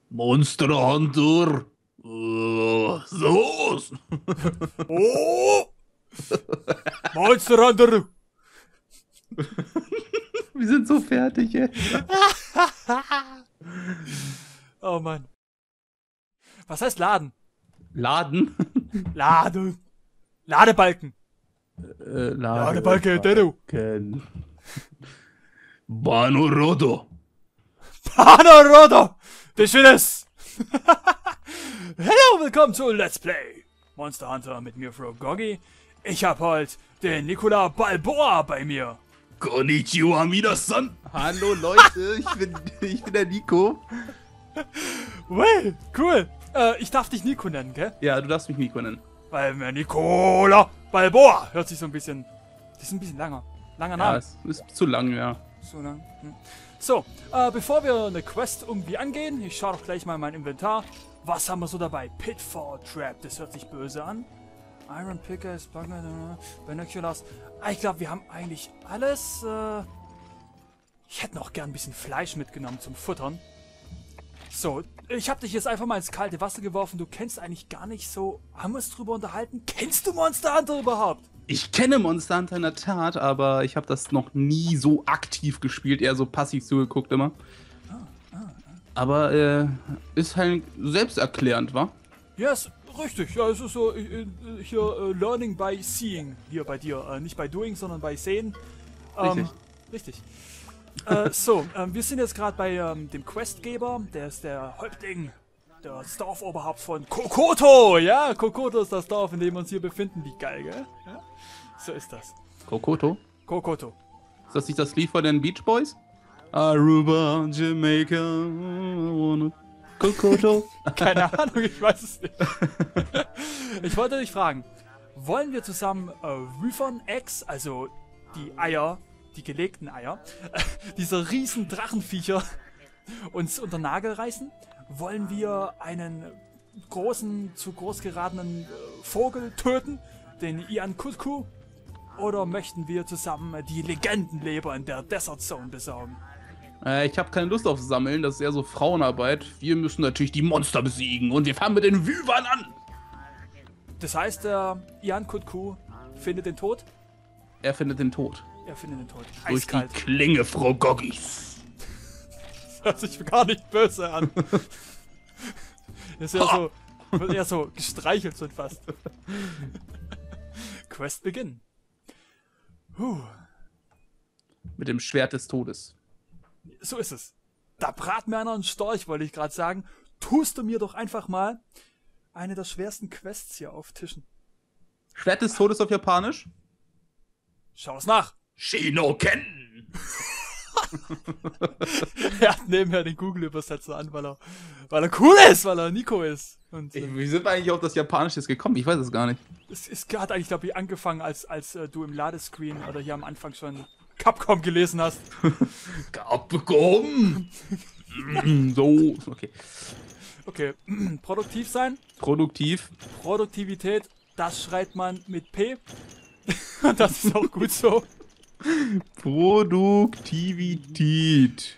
Monster Hunter. So. Oh! Monster Hunter! Wir sind so fertig, ey. Oh Mann. Was heißt Laden? Laden? Laden. Ladebalken. Ladebalken, Dedo. Banorodo. Panorodo! Das ist Hello, willkommen zu Let's Play Monster Hunter mit mir, Frogoggy. Ich hab heute den Nicola Balboa bei mir. Konnichiwa, Minasan. Hallo Leute, ich bin der Nico. Well, cool. Ich darf dich Nico nennen, gell? Ja, du darfst mich Nico nennen. Weil mir Nicola Balboa hört sich so ein bisschen... Das ist ein bisschen langer. Langer Ja, Name. es ist zu lang, ja. So lang. So, bevor wir eine Quest irgendwie angehen, ich schaue doch gleich mal in mein Inventar. Was haben wir so dabei? Pitfall Trap, das hört sich böse an. Iron Pickers, Binoculars. Ich glaube, wir haben eigentlich alles. Ich hätte noch gern ein bisschen Fleisch mitgenommen zum Futtern. So, ich habe dich jetzt einfach mal ins kalte Wasser geworfen. Du kennst eigentlich gar nicht so... Haben wir uns drüber unterhalten? Kennst du Monster Hunter überhaupt? Ich kenne Monster Hunter in der Tat, aber ich habe das noch nie so aktiv gespielt, eher so passiv zugeguckt immer. Aber ist halt selbsterklärend, wa? Ja, ist richtig. Ja, es ist so hier Learning by Seeing hier bei dir. Nicht by Doing, sondern by Sehen. Richtig. Richtig. Wir sind jetzt gerade bei dem Questgeber. Der ist der Häuptling, das Dorfoberhaupt von Kokoto. Ja, Kokoto ist das Dorf, in dem wir uns hier befinden. Wie geil, gell? Ja? So ist das. Kokoto? Kokoto. Ist das nicht das Lied von den Beach Boys? Aruba, Jamaica, wanna... Kokoto? Keine Ahnung, ich weiß es nicht. Ich wollte dich fragen, wollen wir zusammen Wyvern Eggs, also die Eier, die gelegten Eier, dieser riesen Drachenviecher uns unter Nagel reißen? Wollen wir einen großen, zu groß geratenen Vogel töten, den Ian Kutku? Oder möchten wir zusammen die Legendenleber in der Desert Zone besorgen? Ich habe keine Lust auf Sammeln, das ist eher so Frauenarbeit. Wir müssen natürlich die Monster besiegen und wir fangen mit den Wyvern an. Das heißt, Ian Kutku findet den Tod? Er findet den Tod. Er findet den Tod. Durch die Eiskalt. Klinge, Frau Goggis. Das hört sich gar nicht böse an. Ist ja so, wird eher so gestreichelt so fast. Quest Beginn. Mit dem Schwert des Todes. So ist es. Da brat mir einer einen Storch, wollte ich gerade sagen. Tust du mir doch einfach mal eine der schwersten Quests hier auftischen. Schwert des Todes auf Japanisch? Schau's nach. Shinoken! Er hat nebenher den Google-Übersetzer an, weil er cool ist, weil er Nico ist. Und Wie sind wir eigentlich auf das Japanische gekommen? Ich weiß es gar nicht. es hat eigentlich, glaube ich, angefangen, als du im Ladescreen oder hier am Anfang schon Capcom gelesen hast. Capcom! So, okay. Okay, produktiv sein. Produktiv. Produktivität, das schreibt man mit P. Das ist auch gut so. Produktivität.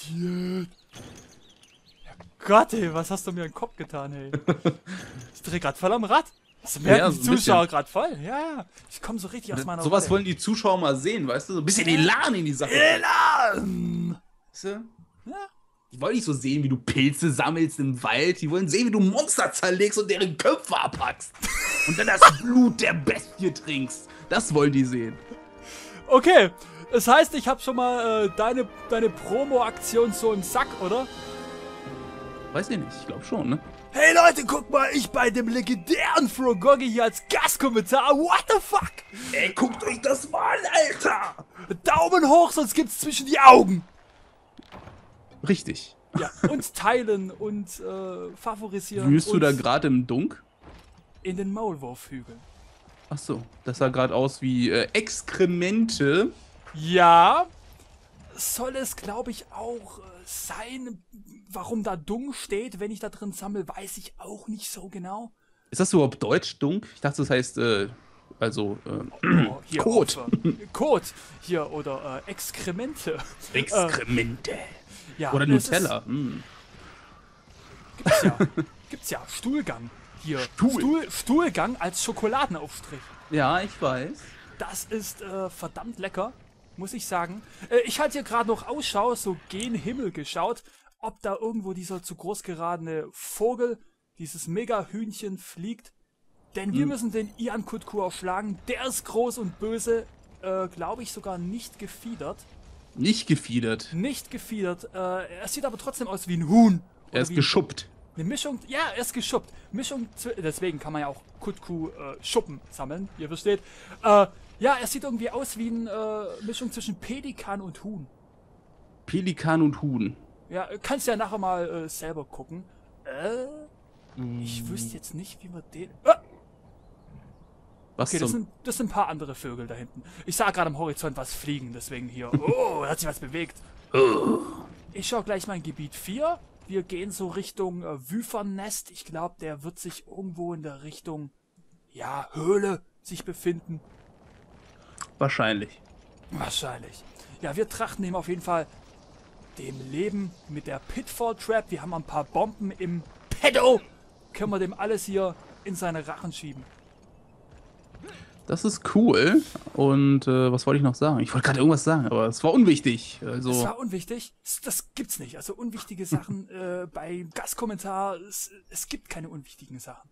Ja Gott, ey, was hast du mir in den Kopf getan, ey? Ich drehe gerade voll am Rad. Das merken Ja, die so ein Zuschauer bisschen. gerade voll. Ja, ich komme so richtig aus meiner Sowas Rolle. wollen die Zuschauer mal sehen, weißt du? So ein bisschen Elan in die Sache. Elan! Weißt du? Ja. Die wollen nicht so sehen, wie du Pilze sammelst im Wald. Die wollen sehen, wie du Monster zerlegst und deren Köpfe abhackst. Und dann das Blut der Bestie trinkst. Das wollen die sehen. Okay, das heißt, ich habe schon mal deine Promo-Aktion so im Sack, oder? Weiß ich nicht, ich glaube schon, ne? Hey Leute, guck mal, ich bei dem legendären Frogoggy hier als Gastkommentar. What the fuck? Ey, guckt euch das mal an, Alter! Daumen hoch, sonst gibt's zwischen die Augen. Richtig. Ja, und teilen und favorisieren. Wühlst du und da gerade im Dunk? in den Maulwurfhügeln. Ach so, das sah gerade aus wie Exkremente. Ja, soll es, glaube ich, auch sein. Warum da Dung steht, wenn ich da drin sammle, weiß ich auch nicht so genau. Ist das überhaupt Deutsch, Dunk? Ich dachte, das heißt, Oh, hier Kot. auf, Kot hier oder Exkremente. Exkremente. Ja, Oder es Nutella. Gibt's ja. Stuhlgang. Hier. Stuhl. Stuhlgang als Schokoladenaufstrich. Ja, ich weiß. Das ist verdammt lecker, muss ich sagen. Ich hatte hier gerade noch Ausschau, so gen Himmel geschaut, ob da irgendwo dieser zu groß geradene Vogel, dieses Mega-Hühnchen fliegt. Denn wir müssen den Ian Kutku aufschlagen. Der ist groß und böse, glaube ich sogar nicht gefiedert. Nicht gefiedert. Nicht gefiedert. Er sieht aber trotzdem aus wie ein Huhn. Er ist geschuppt. Eine Mischung, ja, er ist geschuppt. Deswegen kann man ja auch Kutku Schuppen sammeln, ihr versteht. Ja, er sieht irgendwie aus wie eine Mischung zwischen Pelikan und Huhn. Pelikan und Huhn. Ja, kannst ja nachher mal selber gucken. Ich wüsste jetzt nicht, wie man den... Was Okay, das sind ein paar andere Vögel da hinten. Ich sah gerade am Horizont was fliegen, deswegen hier. Oh, da hat sich was bewegt. Ich schau gleich mal in Gebiet 4. Wir gehen so Richtung Wyvernest. Ich glaube, der wird sich irgendwo in der Richtung, ja, Höhle sich befinden. Wahrscheinlich. Wahrscheinlich. Ja, wir trachten ihm auf jeden Fall dem Leben mit der Pitfall Trap. Wir haben ein paar Bomben im Pedo. Können wir dem alles hier in seine Rachen schieben. Das ist cool. Und was wollte ich noch sagen? Ich wollte gerade irgendwas sagen, aber es war unwichtig. Also Das war unwichtig. Das gibt's nicht. Also unwichtige Sachen beim Gastkommentar. Es gibt keine unwichtigen Sachen.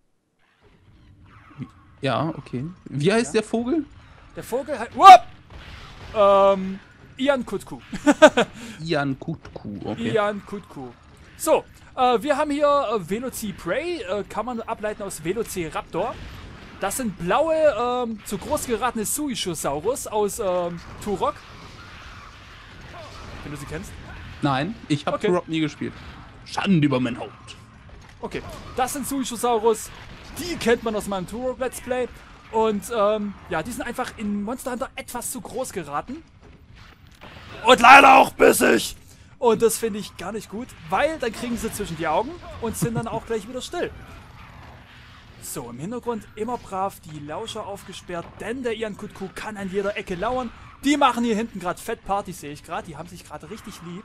ja, okay. Wie heißt der Vogel? Der Vogel halt. Whoop! Ian Kutku. Ian Kutku, okay. Ian Kutku. So, wir haben hier Velociraptor. Kann man ableiten aus Velociraptor. Das sind blaue, zu groß geratene Suishosaurus aus Turok. Wenn du sie kennst. Nein, ich habe Okay. Turok nie gespielt. Schande über mein Haupt. Okay, das sind Suishosaurus. Die kennt man aus meinem Turok Let's Play. Und ja, die sind einfach in Monster Hunter etwas zu groß geraten. Und leider auch bissig. Und das finde ich gar nicht gut, weil dann kriegen sie zwischen die Augen und sind dann auch gleich wieder still. So, im Hintergrund immer brav die Lauscher aufgesperrt, denn der Ian Kutku kann an jeder Ecke lauern. Die machen hier hinten gerade Fettparty, sehe ich gerade. Die haben sich gerade richtig lieb.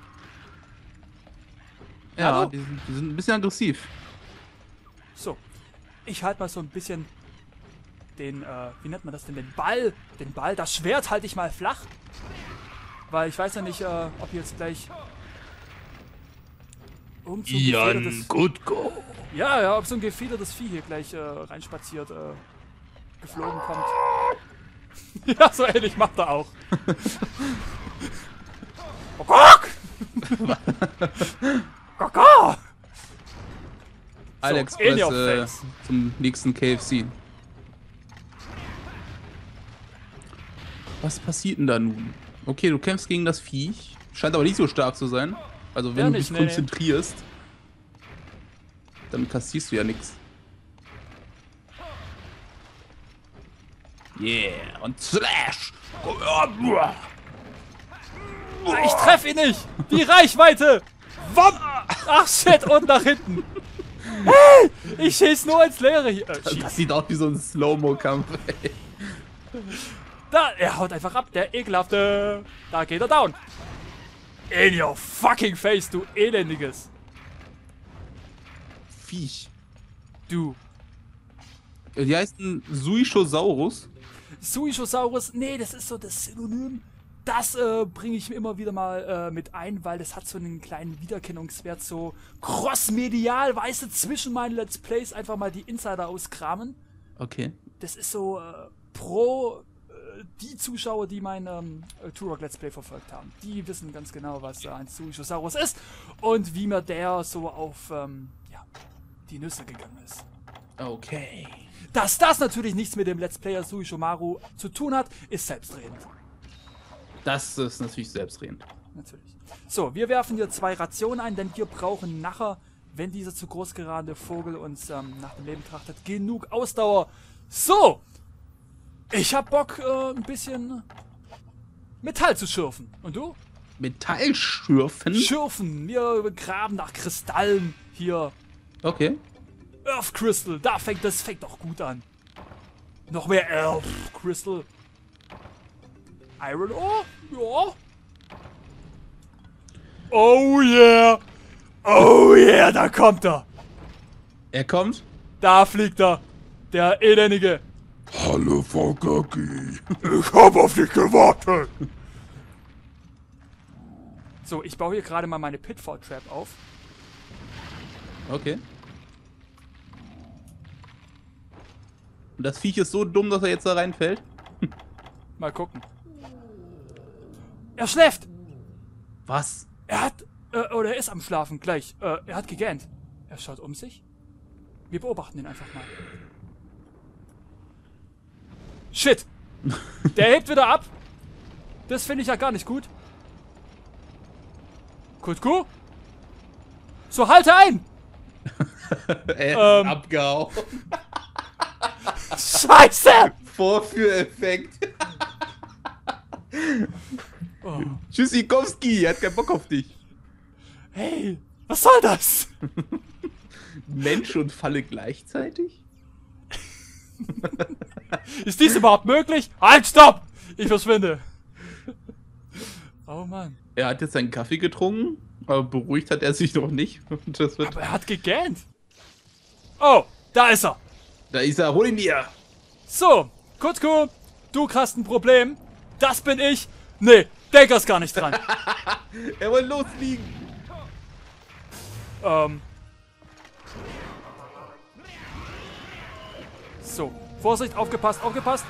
Ja, Hallo? die sind ein bisschen aggressiv. So, ich halte mal so ein bisschen den, wie nennt man das denn, den Ball, das Schwert halte ich mal flach. Weil ich weiß ja nicht, ob jetzt gleich irgend so ein gefiedertes, Kutku. ja, ob so ein gefiedertes Vieh hier gleich reinspaziert, geflogen kommt. Ja, so ähnlich macht er auch. Kaka! Alex in your Press, face. zum nächsten KFC. Was passiert denn da nun? Okay, du kämpfst gegen das Viech. Scheint aber nicht so stark zu sein. Also wenn Ja, du nicht, dich nee. konzentrierst, dann kassierst du ja nichts. Yeah, und Slash! Ich treffe ihn nicht! Die Reichweite! Wom! Ach shit, und nach hinten! Hey! Ich schieß nur ins Leere hier. Das sieht aus wie so ein Slow-Mo-Kampf, ey. Da, er haut einfach ab, der ekelhafte. Da geht er down. In your fucking face, du elendiges. Viech. Du. Die heißt ein Suishosaurus. Suishosaurus, nee, das ist so das Synonym. Das bringe ich mir immer wieder mal mit ein, weil das hat so einen kleinen Wiedererkennungswert, so crossmedial, weißt du, zwischen meinen Let's Plays einfach mal die Insider auskramen. Okay. Das ist so pro die Zuschauer, die mein Turok Let's Play verfolgt haben. Die wissen ganz genau, was ein Suishosaurus ist und wie mir der so auf ja, die Nüsse gegangen ist. Okay. Dass das natürlich nichts mit dem Let's Player Suishomaru zu tun hat, ist selbstredend. Das ist natürlich selbstredend. Natürlich. So, wir werfen hier 2 Rationen ein, denn wir brauchen nachher, wenn dieser zu groß geradene Vogel uns nach dem Leben trachtet, genug Ausdauer. So! Ich hab Bock, ein bisschen Metall zu schürfen. Und du? Metallschürfen? Schürfen. Wir graben nach Kristallen hier. Okay. Earth Crystal, das fängt doch gut an. Noch mehr Earth Crystal. Iron Ore? Ja. Oh yeah. Oh yeah, da kommt er. Er kommt. Da fliegt er. Der Elendige. Hallo, Frau Gacki. Ich hab auf dich gewartet. So, ich baue hier gerade mal meine Pitfall Trap auf. Okay. Und das Viech ist so dumm, dass er jetzt da reinfällt. Mal gucken. Er schläft. Was? Er hat, oder er ist am Schlafen, gleich. Er hat gegähnt. Er schaut um sich. Wir beobachten ihn einfach mal. Shit. Der hebt wieder ab. Das finde ich ja gar nicht gut. Kutku? So, halte ein! Abgehauen. Scheiße! Vorführeffekt. Oh. Tschüssikowski, er hat keinen Bock auf dich. Hey, was soll das? Mensch und Falle gleichzeitig? Ist dies überhaupt möglich? Halt, stopp! Ich verschwinde. Oh Mann. Er hat jetzt seinen Kaffee getrunken, aber beruhigt hat er sich noch nicht. Das wird Aber er hat gegähnt. Oh, da ist er. da ist er, hol ihn dir. So, Kutku, du hast ein Problem. Das bin ich. Nee, denk erst gar nicht dran. Er wollte losfliegen. So, Vorsicht, aufgepasst, aufgepasst.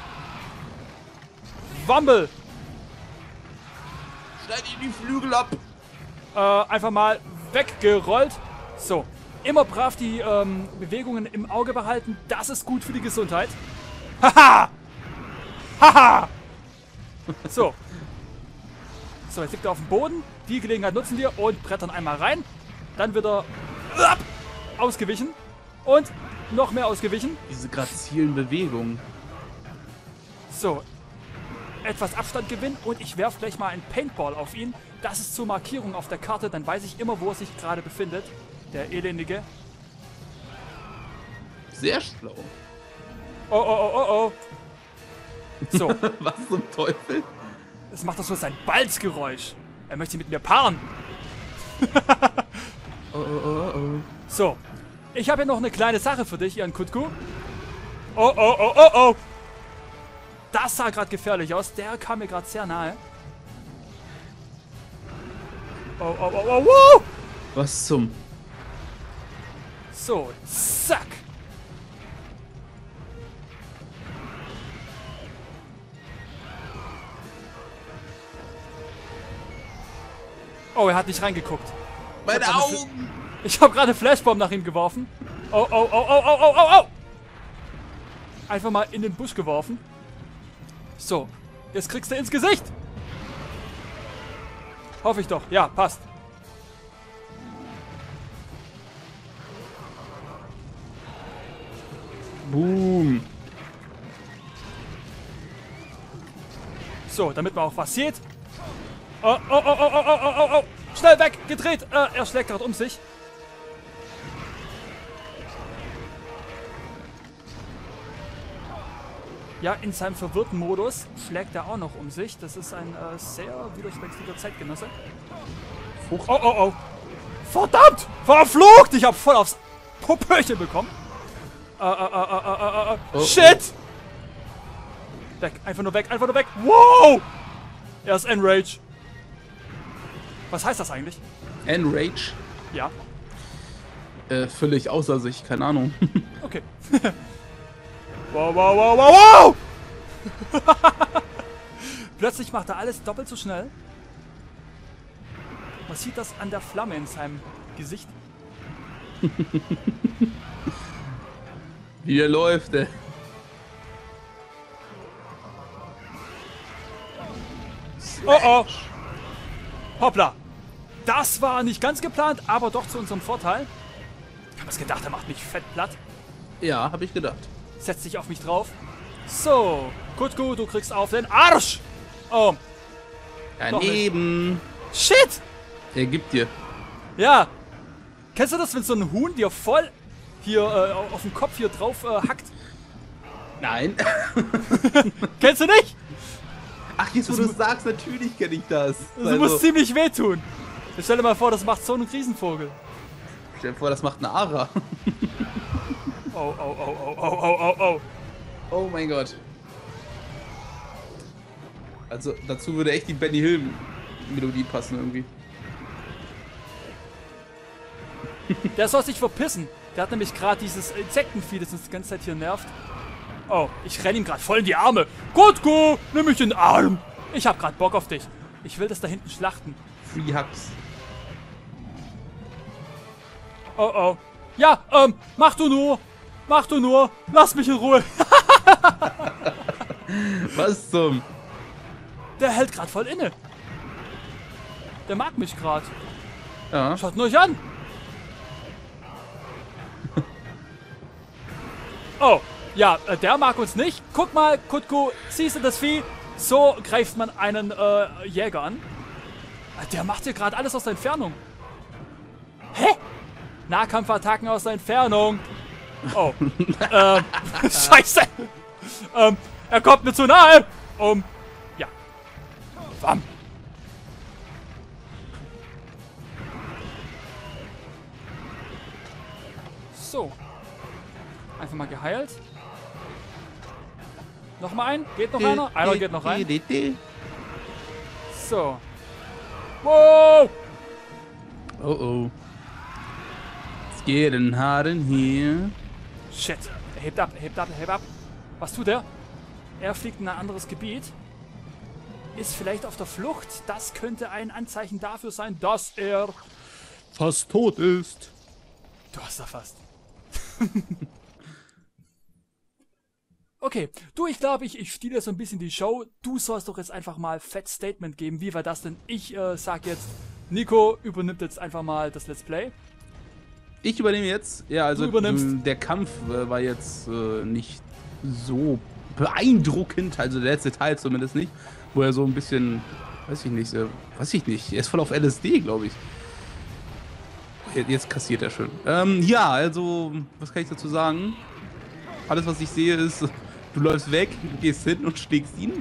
Wumble. Schneid ihm die Flügel ab. Einfach mal weggerollt. So, immer brav die Bewegungen im Auge behalten. Das ist gut für die Gesundheit. Haha! Haha! So. So, jetzt liegt er auf dem Boden. Die Gelegenheit nutzen wir und brettern einmal rein. Dann wird er ausgewichen. Und noch mehr ausgewichen. Diese grazilen Bewegungen. So. Etwas Abstand gewinnen und ich werfe gleich mal einen Paintball auf ihn. Das ist zur Markierung auf der Karte. Dann weiß ich immer, wo er sich gerade befindet. Der Elendige. Sehr schlau. Oh, oh, oh, oh, oh. So. Was zum Teufel? Es macht doch so sein Balzgeräusch. Er möchte mit mir paaren. Oh, oh, oh, oh. So. Ich habe hier noch eine kleine Sache für dich, Ian Kutku. Oh, oh, oh, oh, oh. Das sah gerade gefährlich aus. Der kam mir gerade sehr nahe. Oh, oh, oh, oh, oh. Was zum... So, zack. Oh, er hat nicht reingeguckt. Meine Augen! Ich habe gerade Flashbomb nach ihm geworfen. Oh, oh, oh, oh, oh, oh, oh, oh. Einfach mal in den Busch geworfen. So, jetzt kriegst du ins Gesicht. Hoffe ich doch. Ja, passt. Boom. So, damit man auch was sieht. Oh, oh, oh, oh, oh, oh, oh, oh, oh. Schnell weg, gedreht. Er schlägt gerade um sich. Ja, in seinem verwirrten Modus schlägt er auch noch um sich. Das ist ein sehr widerspenstiger Zeitgenosse. Oh, oh, oh. Verdammt! Verflucht! Ich habe voll aufs Popöchen bekommen. Shit! Weg, einfach nur weg, einfach nur weg. Wow! Er ist Enrage. Was heißt das eigentlich? Enrage? Ja. Völlig außer sich, keine Ahnung. Okay. Wow, wow, wow, wow, wow! Plötzlich macht er alles doppelt so schnell. Man sieht das an der Flamme in seinem Gesicht. Wie er läuft, ey. Oh oh! Hoppla! Das war nicht ganz geplant, aber doch zu unserem Vorteil. Ich hab es gedacht, er macht mich fett platt. Ja, habe ich gedacht. Setzt sich auf mich drauf. So, Kutku, du kriegst auf den Arsch! Oh, Daneben. shit! Er gibt dir. Ja. Kennst du das, wenn so ein Huhn dir voll hier auf den Kopf hier drauf hackt? Nein. Kennst du nicht? Ach, jetzt wo du es sagst, natürlich kenne ich das. Das muss ziemlich wehtun. Stell dir mal vor, das macht so ein Riesenvogel. Stell dir vor, das macht eine Ara. Oh, oh, oh, oh, oh, oh, oh, oh. Oh mein Gott. Also dazu würde echt die Benny Hill Melodie passen irgendwie. Der soll sich verpissen. Der hat nämlich gerade dieses Insektenvieh, das uns die ganze Zeit hier nervt. Oh, ich renne ihm gerade voll in die Arme. Kutku, nimm mich in den Arm. Ich hab gerade Bock auf dich. Ich will das da hinten schlachten. Free Hugs. Oh, oh. Ja, mach du nur. Mach du nur. Lass mich in Ruhe. Was zum? Der hält gerade voll inne. Der mag mich gerade. Ja. Schaut nur euch an. Oh, ja, der mag uns nicht. Guck mal, Kutku, siehst du das Vieh? So greift man einen Jäger an. Der macht hier gerade alles aus der Entfernung. Hä? Nahkampfattacken aus der Entfernung. Oh. Scheiße. Er kommt mir zu nahe. Ja. Bam. So. Einfach mal geheilt. Nochmal ein. Geht noch einer? Einer geht noch rein. So. Wow. Oh oh. Es geht in Harden hier. Shit. Er hebt ab, er hebt ab, er hebt ab. Was tut er? Er fliegt in ein anderes Gebiet. Ist vielleicht auf der Flucht. Das könnte ein Anzeichen dafür sein, dass er Fast tot ist. Du hast da fast. Okay, du, ich glaube, ich stehle so ein bisschen die Show. Du sollst doch jetzt einfach mal fett Statement geben. Wie war das denn? Ich sag jetzt, Nico übernimmt jetzt einfach mal das Let's Play. Ich übernehme jetzt. Ja, also Du übernimmst. der Kampf war jetzt nicht so beeindruckend. Also der letzte Teil zumindest nicht. Wo er so ein bisschen, weiß ich nicht. Er ist voll auf LSD, glaube ich. Jetzt kassiert er schön. Ja, also, was kann ich dazu sagen? Alles, was ich sehe, ist, du läufst weg, du gehst hin und schlägst ihn.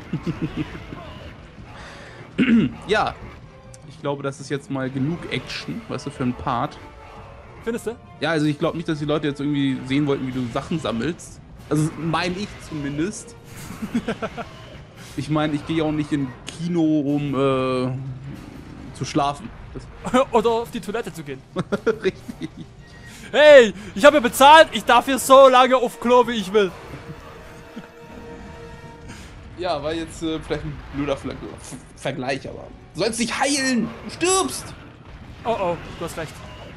Ja, ich glaube, das ist jetzt mal genug Action, weißt du, für einen Part. Findest du? Ja, also ich glaube nicht, dass die Leute jetzt irgendwie sehen wollten, wie du Sachen sammelst. Also meine ich zumindest. Ich meine, ich gehe auch nicht in Kino, um zu schlafen. Oder auf die Toilette zu gehen. Richtig. Hey, ich habe ja bezahlt. Ich darf hier so lange auf Klo, wie ich will. Ja, war jetzt vielleicht ein blöder Vergleich, aber du sollst dich heilen. Du stirbst. Oh, oh, du hast recht.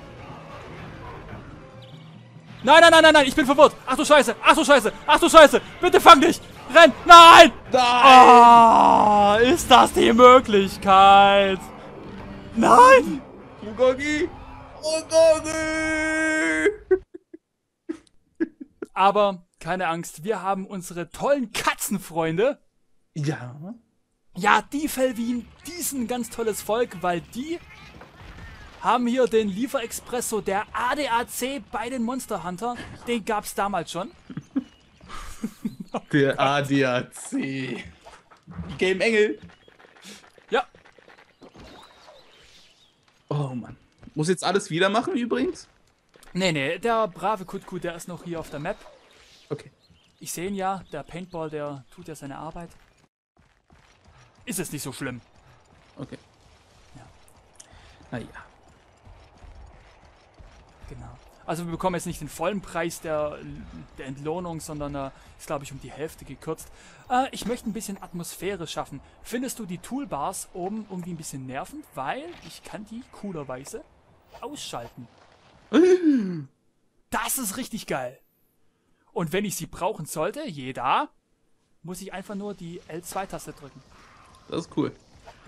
Nein, nein, nein, nein, nein, ich bin verwirrt. Ach du Scheiße, ach du Scheiße, ach du Scheiße. Bitte fang dich. Renn. Nein. Nein. Ah, ist das die Möglichkeit? Nein. Ugogi. Ugogi. Aber keine Angst, wir haben unsere tollen Katzenfreunde. Ja. Ja, die Felvin, die sind ein ganz tolles Volk, weil die haben hier den Lieferexpresso der ADAC bei den Monster Hunter. Den gab's damals schon. Der ADAC. Game Engel. Ja. Oh Mann. Muss jetzt alles wieder machen übrigens? Nee, nee, der brave Kutku, der ist noch hier auf der Map. Okay. Ich sehe ihn ja, der Paintball, der tut ja seine Arbeit. Ist es nicht so schlimm. Okay. Ja. Naja. Genau. Also wir bekommen jetzt nicht den vollen Preis der Entlohnung, sondern ist, glaube ich, um die Hälfte gekürzt. Ich möchte ein bisschen Atmosphäre schaffen. Findest du die Toolbars oben irgendwie ein bisschen nervend? Weil ich kann die coolerweise ausschalten. Das ist richtig geil. Und wenn ich sie brauchen sollte, jeder, muss ich einfach nur die L2-Taste drücken. Das ist cool.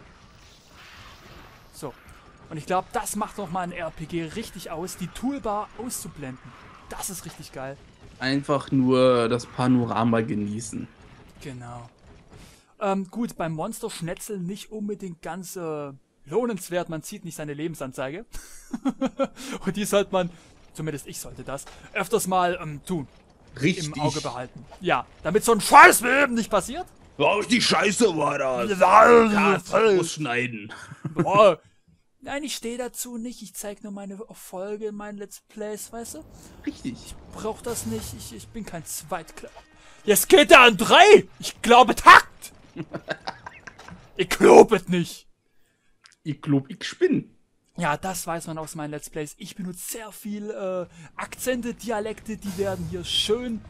So. Und ich glaube, das macht doch mal ein RPG richtig aus, die Toolbar auszublenden. Das ist richtig geil. Einfach nur das Panorama genießen. Genau. Gut, beim Monster-Schnetzel nicht unbedingt ganz lohnenswert. Man sieht nicht seine Lebensanzeige. Und die sollte man, zumindest ich sollte das, öfters mal tun. Richtig. Im Auge behalten. Ja, damit so ein Scheiß wie eben nicht passiert. Oh, die Scheiße war das. Ja, Ausschneiden. Boah. Nein, ich stehe dazu nicht. Ich zeige nur meine Erfolge in meinen Let's Plays, weißt du? Richtig. Brauch das nicht. Ich bin kein Zweitklässler. Jetzt geht er an 3! Ich glaube Takt! Ich glaube es nicht. Ich glaub, ich spinn. Ja, das weiß man aus meinen Let's Plays. Ich benutze sehr viel Akzente, Dialekte, die werden hier schön,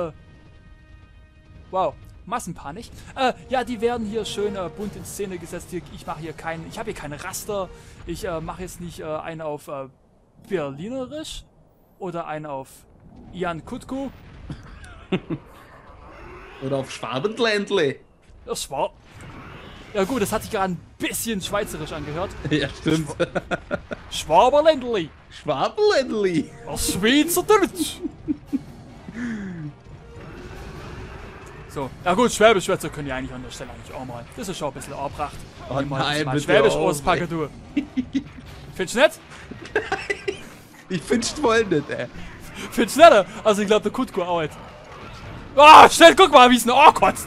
wow, Massenpanik. Ja, die werden hier schön bunt in Szene gesetzt. Ich mache hier ich habe hier keine Raster. Ich mache jetzt nicht einen auf Berlinerisch oder einen auf Ian Kutku. Oder auf Schwabenländle. Das war... Ja gut, das hat sich gerade ein bisschen schweizerisch angehört. Ja, stimmt. Schwaberländli. Schwabenländli. Das Schweizerdeutsch. So, ja gut, Schwäbisch-Schwätzer können die eigentlich an der Stelle eigentlich auch mal. Das ist schon ein bisschen angebracht. Oh nein, bitte Schwäbisch auf, auspacken, du. Findest du nicht? Ich find's voll nicht, ey. Findest du nicht? Also ich glaube, der Kutko auch nicht. Ah, schnell, guck mal, wie es noch kotzt.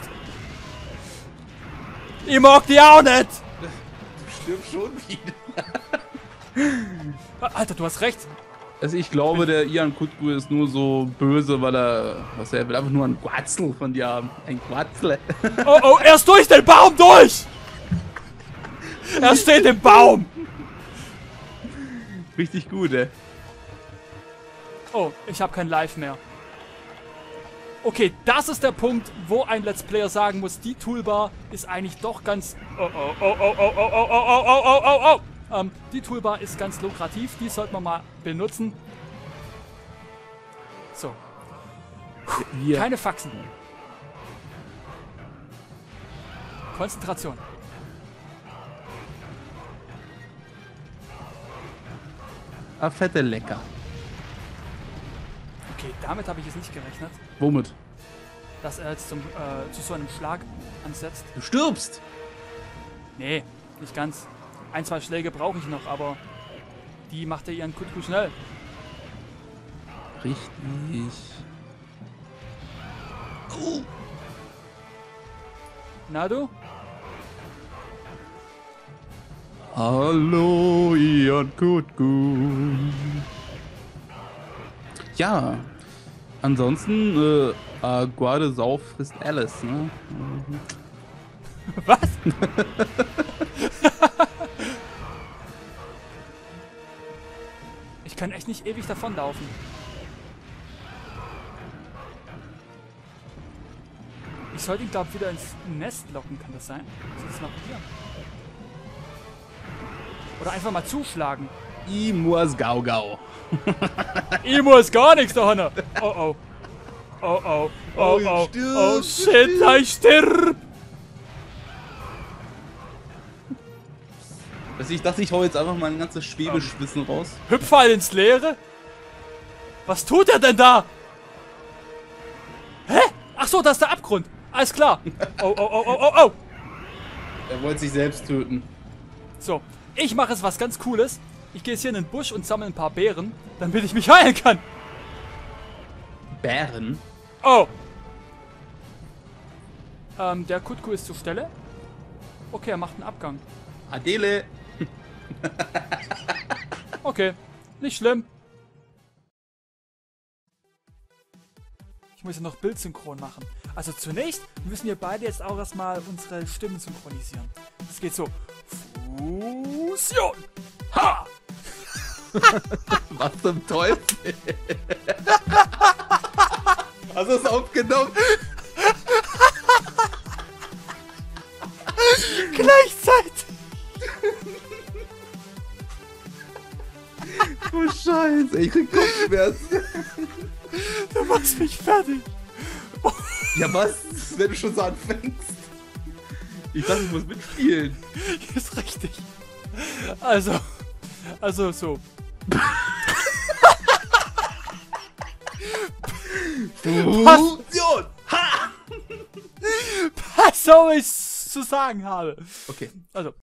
Ich mag die auch nicht. Du stirbst schon wieder. Alter, du hast recht. Also ich glaube, der Ian Kutku ist nur so böse, weil er will einfach nur ein Quatzel von dir haben. Ein Quatzle. Oh, oh, er ist durch den Baum durch. Er steht im Baum. Richtig gut, ey. Oh, ich habe kein Live mehr. Okay, das ist der Punkt, wo ein Let's Player sagen muss, die Toolbar ist eigentlich doch ganz... die Toolbar ist ganz lukrativ, die sollte man mal benutzen. So. Wir. Keine Faxen. Konzentration. Fette lecker. Okay, damit habe ich jetzt nicht gerechnet, Womit? dass er jetzt zu so einem Schlag ansetzt. Du stirbst. Nee, nicht ganz. 1, 2 Schläge brauche ich noch, aber die macht er ihren Kutku schnell. Richtig. Na du? Hallo, Ian Kutku. Ja. Ansonsten, Guarde Sau frisst Alice, ne? Was? Ich kann echt nicht ewig davonlaufen. Ich sollte ihn, glaube ich, wieder ins Nest locken, kann das sein? Soll ich das mal probieren? Oder einfach mal zuschlagen. I muss Gau Gau. Ich muss gar nichts da hinten. Oh oh. Oh oh. Oh oh. Oh shit, ich stirb. Also ich dachte, ich hau jetzt einfach mein ganzes Schwäbischwissen raus. Hüpfall ins Leere? Was tut er denn da? Hä? Ach so, da ist der Abgrund. Alles klar. Oh, oh, oh, oh, oh, oh. Er wollte sich selbst töten. So, ich mache jetzt was ganz Cooles. Ich gehe jetzt hier in den Busch und sammle ein paar Beeren, damit ich mich heilen kann. Bären? Oh. Der Kutku ist zur Stelle. Okay, er macht einen Abgang. Adele. Okay, nicht schlimm. Ich muss ja noch Bildsynchron machen. Also zunächst müssen wir beide jetzt auch erstmal unsere Stimmen synchronisieren. Das geht so. Fusion! Ha! Was zum Teufel? Hast du es aufgenommen? Gleichzeitig! Oh Scheiße, ich krieg Kopfschmerzen. Du machst mich fertig. Ja was? Wenn du schon so anfängst. Ich dachte, ich muss mitspielen. Ist richtig. Also so. Fusion! Ha! Pass auf, was ich zu sagen habe. Okay. Also.